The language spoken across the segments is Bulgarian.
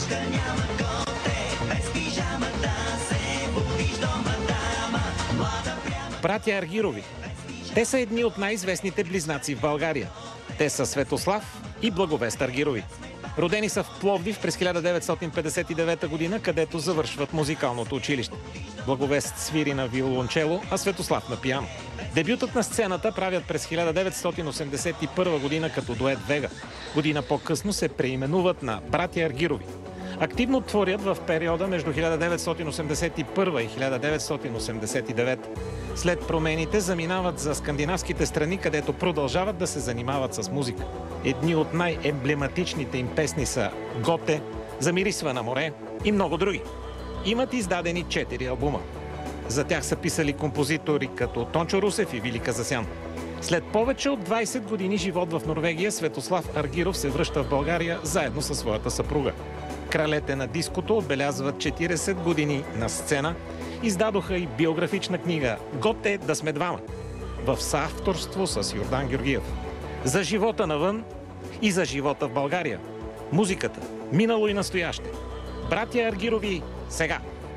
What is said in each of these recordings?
Братя Аргирови. Те са едни от най-известните близнаци в България. Те са Светослав и Благовест Аргирови. Родени са в Пловдив през 1959 година, където завършват музикалното училище. Благовест свири на виолончело, а Светослав на пиано. Дебютът на сцената правят през 1981 година като дует Вега. Година по-късно се преименуват на Братя Аргирови. Активно творят в периода между 1981 и 1989. След промените заминават за скандинавските страни, където продължават да се занимават с музика. Едни от най-емблематичните им песни са "Готе", "Замирисва на море" и много други. Имат издадени 4 албума. За тях са писали композитори като Тончо Русев и Вили Казасян. След повече от 20 години живот в Норвегия, Светослав Аргиров се връща в България заедно със своята съпруга. Кралете на диското отбелязват 40 години на сцена. Издадоха и биографична книга "Готе, да сме двама" в съавторство с Йордан Георгиев. За живота навън и за живота в България. Музиката, минало и настояще. Братя Аргирови сега.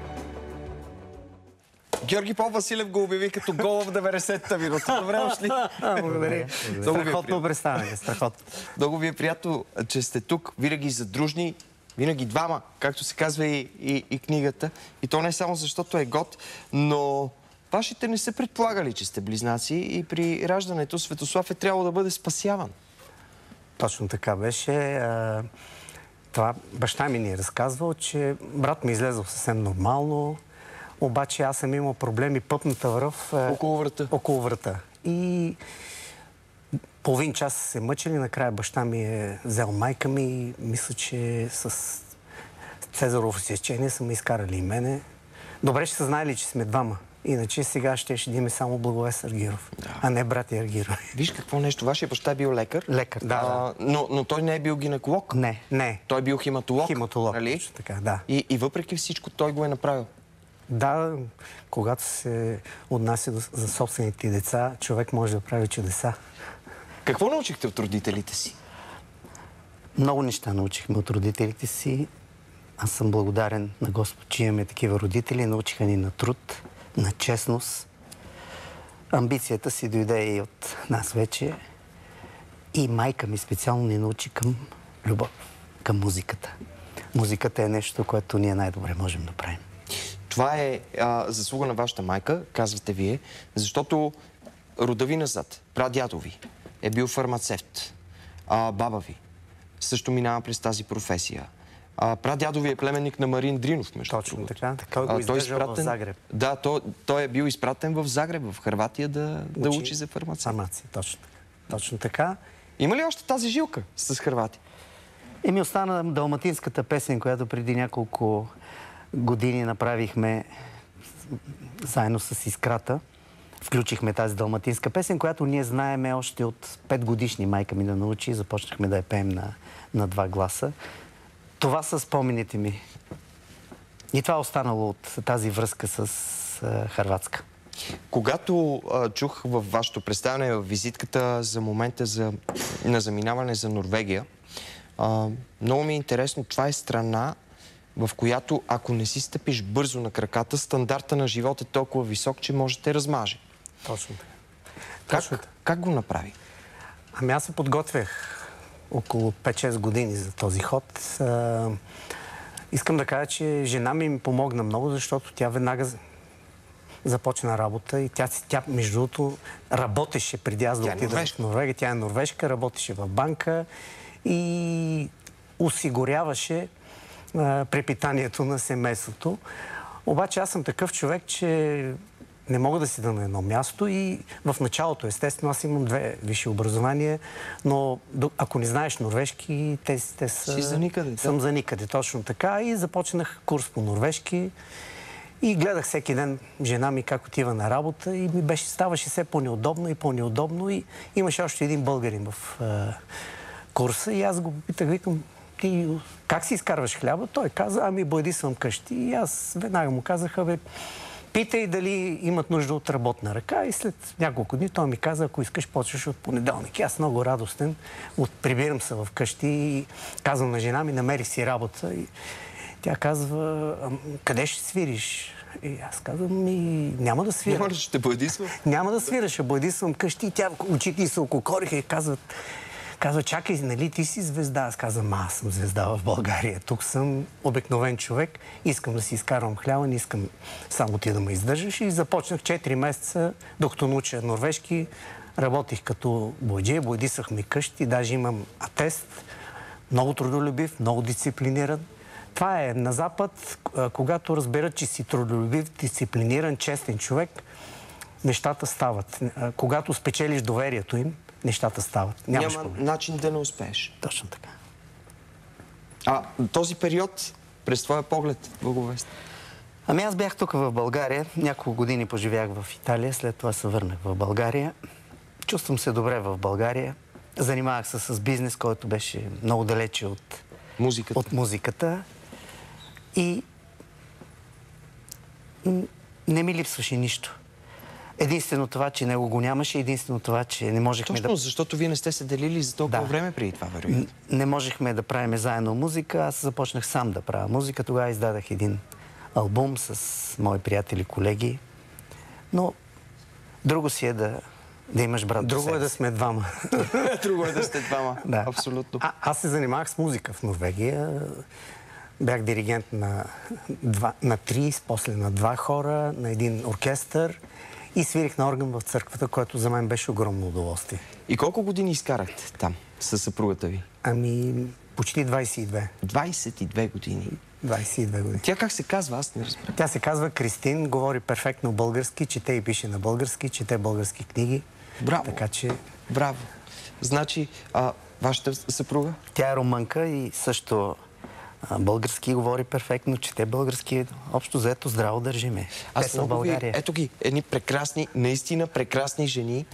Георги Попвасилев го обяви като гол в 90-та минута. Добре дошли. Благодаря. Страхотно представяне, страхотно. Много ви е приятно, че сте тук. Винаги задружни, винаги двама, както се казва и книгата. И то не само защото е год, но вашите не са предполагали, че сте близнаци и при раждането Светослав е трябвало да бъде спасяван. Точно така беше. Това баща ми ни е разказвал, че брат ми излезъл съвсем нормално, обаче аз съм имал проблеми пъпната връв около врата. И половин час се мъчили, накрая баща ми е взел майка ми и мисля, че с Цезарово сечение са ме изкарали и мене. Добре, ще са знаели, че сме двама. Иначе сега ще имаме само Благовест Аргиров, а не братя Аргирови. Виж какво нещо. Вашия баща е бил лекар. Лекар, да. Но той не е бил гинеколог. Не. Той е бил хематолог. Хематолог, нали? така, да. И въпреки всичко той го е направил. Да, когато се отнася за собствените деца, човек може да прави чудеса. Какво научихте от родителите си? Много неща научихме от родителите си. Аз съм благодарен на Господ, че имаме такива родители. Научиха ни на труд, на честност. Амбицията си дойде и от нас вече. И майка ми специално ни научи към любов, към музиката. Музиката е нещо, което ние най-добре можем да правим. Това е заслуга на вашата майка, казвате вие, защото рода ви назад, прадядо ви е бил фармацевт. Баба ви също минава през тази професия. Прадядо ви е племенник на Марин Дринов, между другото. Точно така. Той го издържал в Загреб. Да, той е бил изпратен в Загреб, в Хърватия, да учи за фармация. Точно така. Има ли още тази жилка с Хърватия? Остана далматинската песен, която преди няколко години направихме заедно с Искрата. Включихме тази далматинска песен, която ние знаеме още от 5 годишни. Майка ми да научи и започнахме да я пеем на 2 гласа. Това са спомените ми. И това е останало от тази връзка с Хърватска. Когато чух във вашето представяне, в визитката за момента на заминаване за Норвегия, много ми е интересно. Това е страна, в която ако не си стъпиш бързо на краката, стандарта на живот е толкова висок, че може да те размаже. Точно така. Как го направи? Аз се подготвях около 5-6 години за този ход. Искам да кажа, че жена ми помогна много, защото тя веднага започна работа и тя между другото, работеше преди аз да отида в Норвегия. Тя е норвежка, работеше в банка и осигуряваше препитанието на семейството. Обаче аз съм такъв човек, че не мога да седа на едно място и в началото, естествено, аз имам 2 висши образования, но ако не знаеш норвежки, те са... Си за никъде. Съм за никъде, точно така. И започнах курс по норвежки и гледах всеки ден жена ми как отива на работа и ми ставаше все по-неудобно и по-неудобно и имаше още един българин в курса и аз го попитах, викам, ти как си изкарваш хляба? Той каза, бойди съм къщи. И аз веднага му казах, Питай дали имат нужда от работна ръка и след няколко дни той ми каза, ако искаш, почваш от понеделник. И аз много радостен, прибирам се вкъщи и казвам на жена ми, намери си работа. И тя казва, къде ще свириш? И аз казвам, няма да свиря. Няма ли, ще боядисвам? Няма да свиря, ще боядисвам къщи. И тя, очите й се ококориха и казва, чакай, нали ти си звезда? Аз казвам, аз съм звезда в България. Тук съм обикновен човек. Искам да си изкарвам хляба, не искам само ти да ме издържаш. И започнах 4 месеца, докато науча норвежки. Работих като бояджия, боядисах ми къщи. Даже имам атест. Много трудолюбив, много дисциплиниран. Това е на Запад, когато разберат, че си трудолюбив, дисциплиниран, честен човек, нещата стават. Когато спечелиш доверието им, нещата стават. Няма начин да не успееш. Точно така. Този период, през твоя поглед, Благовест? Ами аз бях тук в България. Няколко години поживях в Италия, след това се върнах в България. Чувствам се добре в България. Занимавах се с бизнес, който беше много далече от музиката. И не ми липсваше нищо. Единствено това, че него го нямаше, единствено това, че не можехме Точно, защото вие не сте се делили за толкова време преди това, вероятно. Не можехме да правим заедно музика. Аз започнах сам да правя музика. Тогава издадах един албум с мои приятели, колеги. Но друго си е да имаш брат. Друго е да сме двама. Друго е да сте двама. Да. Абсолютно. Аз се занимавах с музика в Норвегия. Бях диригент на 3, после на 2 хора, на един оркестър и свирих на орган в църквата, което за мен беше огромно удоволствие. И колко години изкарахте там със съпругата ви? Ами, почти 22. 22 години? 22 години. Тя как се казва? Аз не разбирам. Тя се казва Кристин, говори перфектно български, чете и пише на български, чете български книги. Браво! Така че... Браво! Значи, вашата съпруга? Тя е румънка и също български говори перфектно, чете български. Общо заето здраво държиме. Аз в България. Ето ги, едни прекрасни, наистина прекрасни жени,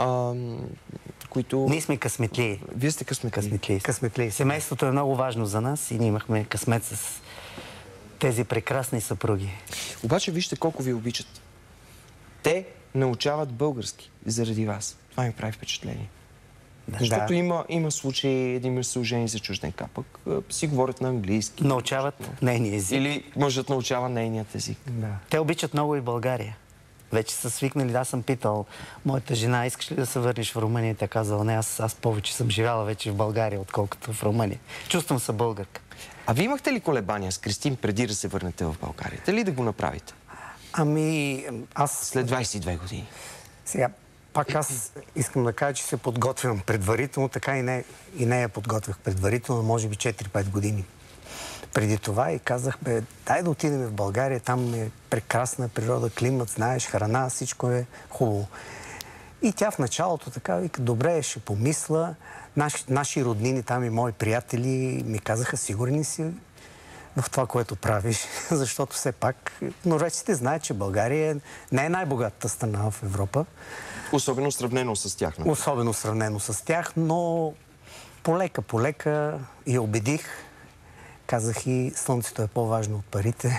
които... Ние сме късметли. Вие сте късметли. Късметли. Семейството е много важно за нас и ние имахме късмет с тези прекрасни съпруги. Обаче вижте колко ви обичат. Те научават български заради вас. Това ми прави впечатление. Да. Защото има случаи, един се ожени за чужденка, пък си говорят на английски. Научават нейния език. Или мъжът научава нейният език. Да. Те обичат много и България. Вече са свикнали. Аз съм питал моята жена, искаш ли да се върнеш в Румъния? Тя казала, не, аз повече съм живяла вече в България, отколкото в Румъния. Чувствам се българка. А вие имахте ли колебания с Кристин преди да се върнете в България? Дали да го направите? Ами, аз... След 22 години. Сега, пак аз искам да кажа, че се подготвям предварително, така и не я подготвях предварително, може би 4-5 години преди това и казах, дай да отидем в България, там е прекрасна природа, климат, знаеш, храна, всичко е хубаво. И тя в началото така вика, добре, ще помисля. Наши роднини, там и мои приятели ми казаха, сигурни си в това, което правиш, защото все пак норвежците знаят, че България не е най-богатата страна в Европа. Особено сравнено с тях. Особено сравнено с тях, но полека я убедих. Казах и слънцето е по-важно от парите.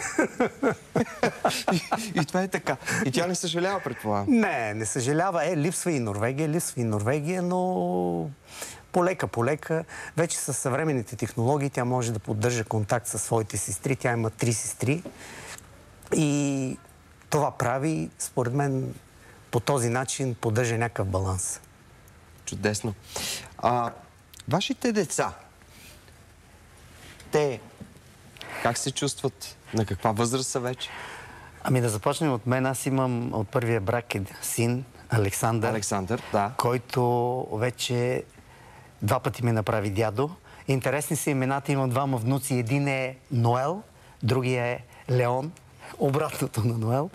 И това е така. И тя не съжалява пред това? Не съжалява. Липсва и Норвегия, но полека. Вече с съвременните технологии тя може да поддържа контакт със своите сестри. Тя има 3 сестри. И това прави, според мен, по този начин поддържа някакъв баланс. Чудесно. Вашите деца, те как се чувстват? На каква възраст са вече? Ами да започнем от мен. Аз имам от първия брак син, Александър, да. Който вече 2 пъти ме направи дядо. Интересни са имената, имам 2 внуци. Един е Ноел, другия е Леон, обратното на Ноел.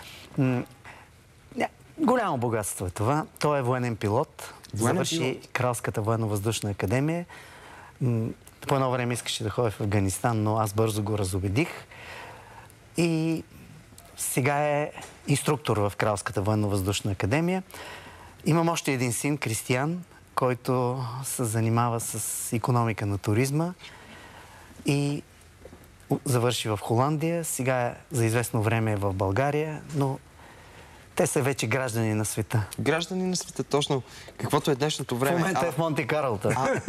Голямо богатство е това. Той е военен пилот. Завърши Кралската военно-въздушна академия. По едно време искаше да ходя в Афганистан, но аз бързо го разубедих. И сега е инструктор в Кралската военно-въздушна академия. Имам още един син, Кристиян, който се занимава с икономика на туризма. И завърши в Холандия, сега за известно време е в България, но те са вече граждани на света. Граждани на света, точно каквото е днешното време. В момента е в Монте Карлото.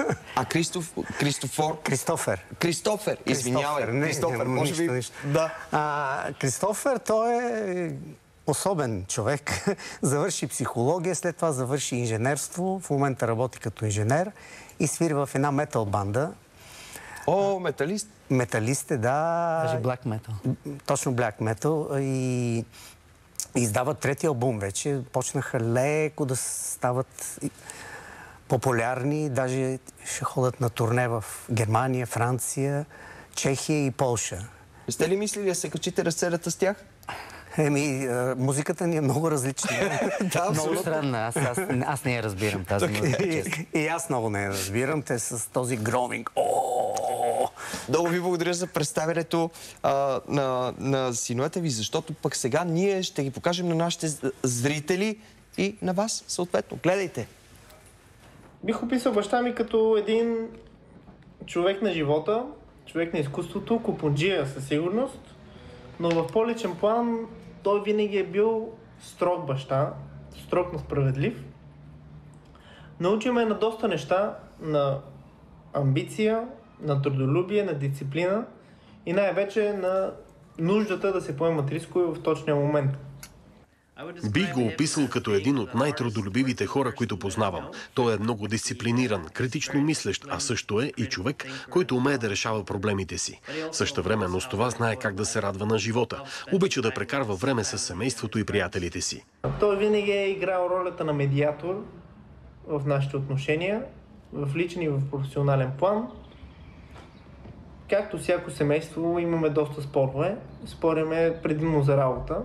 Кристофер, извинявай. Кристофер, може би... Да. Кристофер, той е особен човек. Завърши психология, след това завърши инженерство. В момента работи като инженер и свирва в една метал банда. О, металист. Металист е, да. Даже Black Metal. Точно Black Metal. И издават трети албум вече. Почнаха леко да стават популярни. Даже ще ходят на турне в Германия, Франция, Чехия и Полша. Сте ли мислили да се качите разцелята с тях? Музиката ни е много различна. Много странна. Аз не я разбирам тази музика. И аз много не я разбирам. Те с този громинг. Много ви благодаря за представянето на синуета ви, защото пък сега ние ще ги покажем на нашите зрители и на вас, съответно. Гледайте! Бих описал баща ми като един човек на живота, човек на изкуството, купунджия със сигурност, но в по-личен план той винаги е бил строг баща, строг, но справедлив. Научи ме на доста неща, на амбиция, на трудолюбие, на дисциплина и най-вече на нуждата да се поемат рискове в точния момент. Бих го описал като един от най-трудолюбивите хора, които познавам. Той е много дисциплиниран, критично мислещ, а също е и човек, който умее да решава проблемите си. Същевременно с това знае как да се радва на живота. Обича да прекарва време с семейството и приятелите си. Той винаги е играл ролята на медиатор в нашите отношения, в личен и в професионален план. Както всяко семейство, имаме доста спорове. Спориме предимно за работа.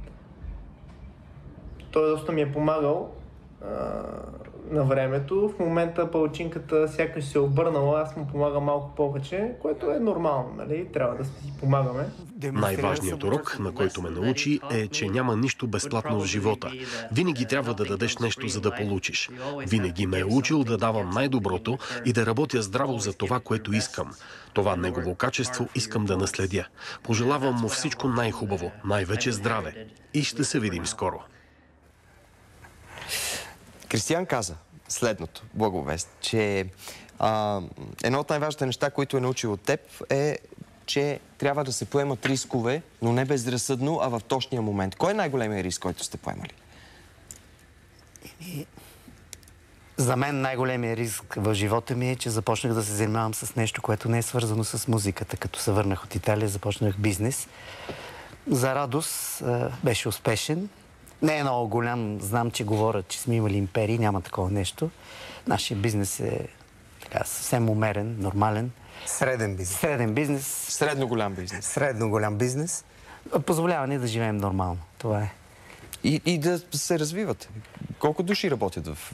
Той доста ми е помагал на времето. В момента палачинката сякаш се е обърнала, аз му помагам малко повече, което е нормално, нали? Трябва да си помагаме. Най-важният урок, на който ме научи, е, че няма нищо безплатно в живота. Винаги трябва да дадеш нещо, за да получиш. Винаги ме е учил да давам най-доброто и да работя здраво за това, което искам. Това негово качество искам да наследя. Пожелавам му всичко най-хубаво, най-вече здраве. И ще се видим скоро. Кристиян каза следното, Благовест, че едно от най-важните неща, които е научил от теб, е, че трябва да се поемат рискове, но не безразсъдно, а в точния момент. Кой е най-големият риск, който сте поемали? За мен най-големият риск в живота ми е, че започнах да се занимавам с нещо, което не е свързано с музиката. Като се върнах от Италия, започнах бизнес. За радост беше успешен. Не е много голям, знам, че говорят, че сме имали империи, няма такова нещо. Нашия бизнес е така, съвсем умерен, нормален. Среден бизнес. Среден бизнес. Средно голям бизнес. Средно голям бизнес. Позволява ни да живеем нормално. Това е. И да се развивате. Колко души работят в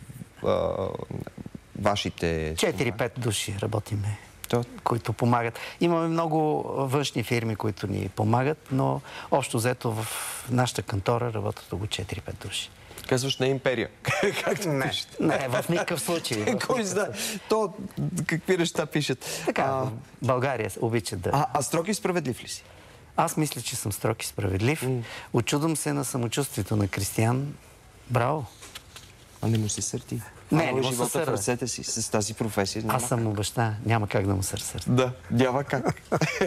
вашите... 4-5 души работиме, които помагат. Имаме много външни фирми, които ни помагат, но общо взето в нашата кантора работят около 4-5 души. Казваш на империя. Както пишат. Не, в никакъв случай. Кой знае? То какви неща пишат? Така, България обичат да... А строг и справедлив ли си? Аз мисля, че съм строг и справедлив. Очудвам се на самочувствието на Кристиян. Браво! А не му се сърди. Не му се живота сърда. в ръцете си с тази професия. Аз съм му баща. Няма как да му се разсърда. Да, няма как.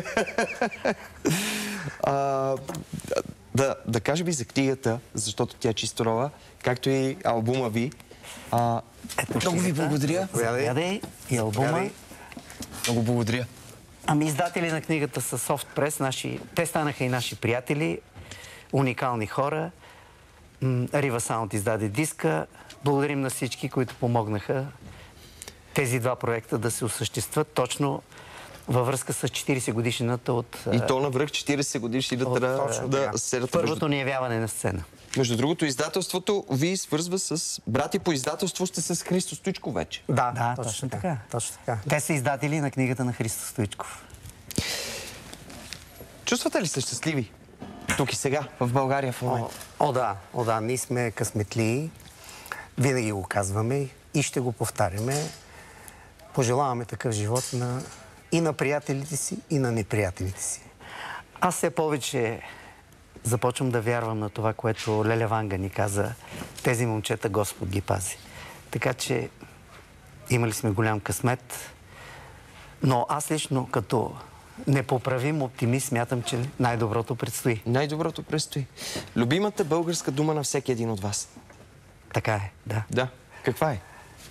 Да кажем и за книгата, защото тя е чисто нова, както и албума ви. Много ви благодаря. Заповядай и албума. Много благодаря. Ами издатели на книгата са Soft Press. Те станаха и наши приятели, уникални хора. Рива Саунд издаде диска. Благодарим на всички, които помогнаха тези два проекта да се осъществят точно във връзка с 40 годишнината от... И то навръх 40 годишнината да седат... Първото ни явяване на сцена. Между другото, издателството ви свързва с... Брати по издателство сте с Христо Стоичков вече. Да, точно така. Точно така. Те са издатели на книгата на Христо Стоичков. Чувствате ли се щастливи? Тук и сега, в България в момента. О, да, ние сме късметли. Винаги го казваме и ще го повтаряме. Пожелаваме такъв живот и на приятелите си, и на неприятелите си. Аз все повече започвам да вярвам на това, което Леля Ванга ни каза. Тези момчета Господ ги пази. Така че имали сме голям късмет. Но аз лично като непоправим оптимист смятам, че най-доброто предстои. Най-доброто предстои. Любимата българска дума на всеки един от вас? Така е, да. Да. Каква е?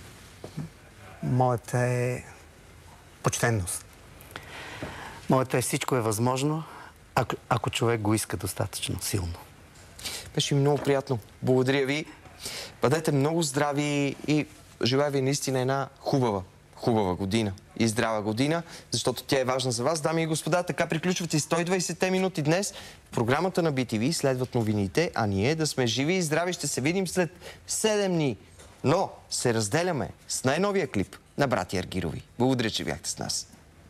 Моята е почтенност. Моята е всичко е възможно, ако човек го иска достатъчно силно. Беше ми много приятно. Благодаря ви. Бъдете много здрави и желая ви наистина една хубава година и здрава година, защото тя е важна за вас. Дами и господа, така приключват и 120 минути днес. В програмата на BTV следват новините, а ние да сме живи и здрави ще се видим след 7 дни. Но се разделяме с най-новия клип на братя Аргирови. Благодаря, че бяхте с нас.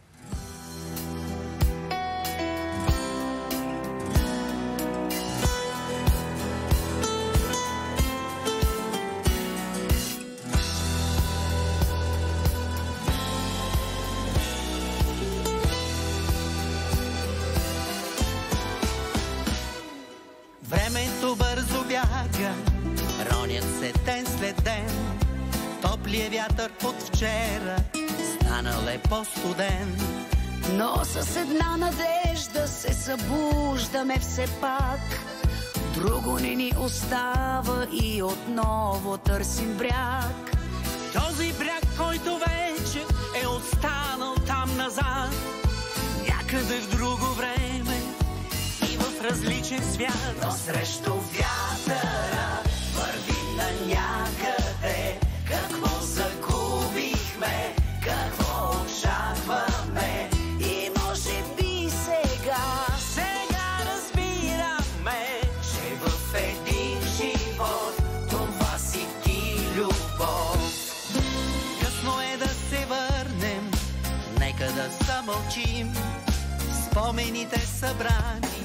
Времето бързо бяга, ронят се ден след ден. Топлия вятър от вчера станал е по-студен. Но с една надежда се събуждаме все пак. Друго не ни остава и отново търсим бряг. Този бряг, който вече е останал там назад, някъде в друго време и в различен свят. Но срещу вятъра върви на някъде. Какво загубихме, какво очакваме и може би сега разбираме, че в един живот това си ти любов. късно е да се върнем, нека да замълчим. Спомените събрани